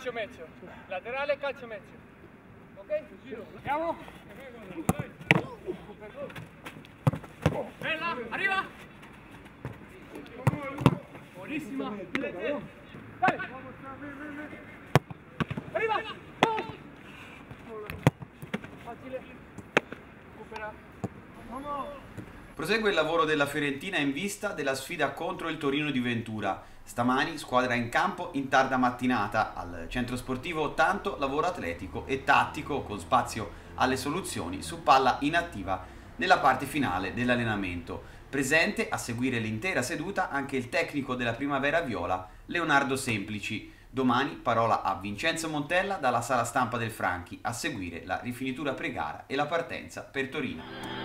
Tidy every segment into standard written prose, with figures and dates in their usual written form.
calcio mezzo. Laterale, calcio mezzo. Ok? Andiamo. Bella, arriva. Buonissima. Dai. Arriva. Facile. Recupera. Prosegue il lavoro della Fiorentina in vista della sfida contro il Torino di Ventura. Stamani squadra in campo in tarda mattinata al centro sportivo, tanto lavoro atletico e tattico con spazio alle soluzioni su palla inattiva nella parte finale dell'allenamento. Presente a seguire l'intera seduta anche il tecnico della Primavera Viola, Leonardo Semplici. Domani parola a Vincenzo Montella dalla sala stampa del Franchi, a seguire la rifinitura pre-gara e la partenza per Torino.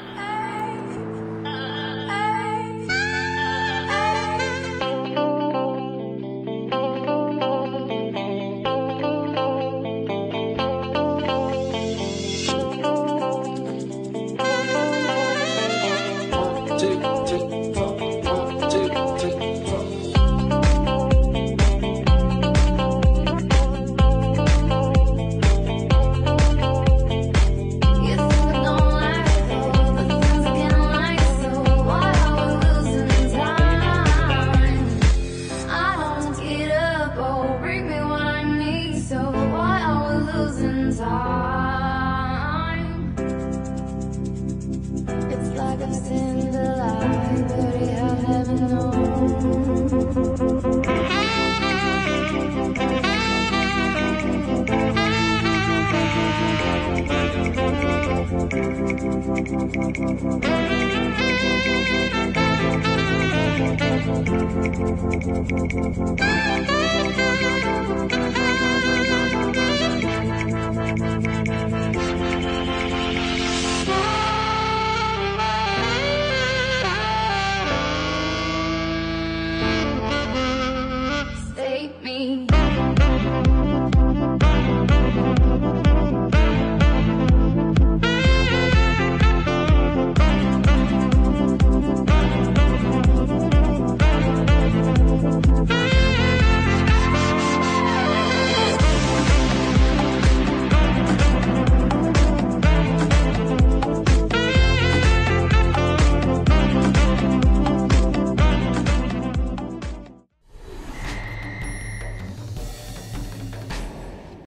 Thank you.